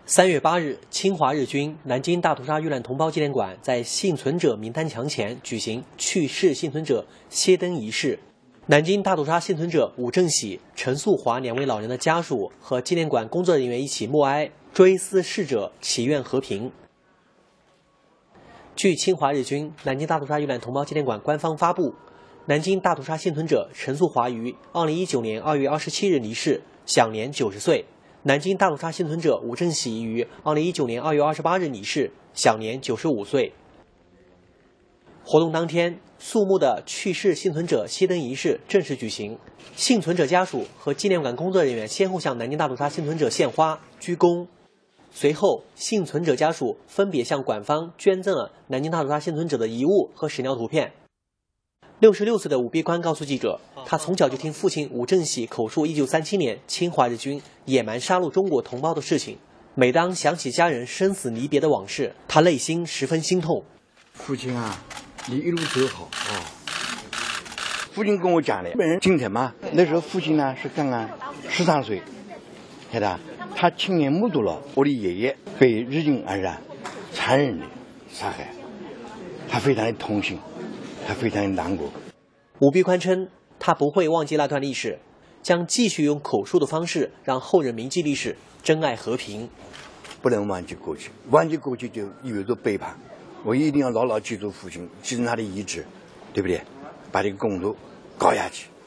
3月8日，侵华日军南京大屠杀遇难同胞纪念馆在幸存者名单墙前举行去世幸存者歇灯仪式。南京大屠杀幸存者武正喜、陈素华2位老人的家属和纪念馆工作人员一起默哀，追思逝者，祈愿和平。据侵华日军南京大屠杀遇难同胞纪念馆官方发布，南京大屠杀幸存者陈素华于2019年2月27日离世，享年90岁。南京大屠杀幸存者武正喜于2019年2月28日离世，享年95岁。活动当天，肃穆的去世幸存者熄灯仪式正式举行，幸存者家属和纪念馆工作人员先后向南京大屠杀幸存者献花、鞠躬。随后，幸存者家属分别向馆方捐赠了南京大屠杀幸存者的遗物和史料图片。66岁的武必宽告诉记者，他从小就听父亲武正喜口述1937年侵华日军野蛮杀戮中国同胞的事情。每当想起家人生死离别的往事，他内心十分心痛。 父亲啊，你一路走好啊！父亲跟我讲的，本人精神嘛。那时候父亲呢是刚刚13岁，晓得，他亲眼目睹了我的爷爷被日军安然残忍的杀害，他非常的痛心。他非常难过。 武必宽称，他不会忘记那段历史，将继续用口述的方式让后人铭记历史，珍爱和平。 不能忘记过去，忘记过去就意味着背叛。我一定要牢牢记住父亲，继承他的遗志，对不对？把这个工作搞下去。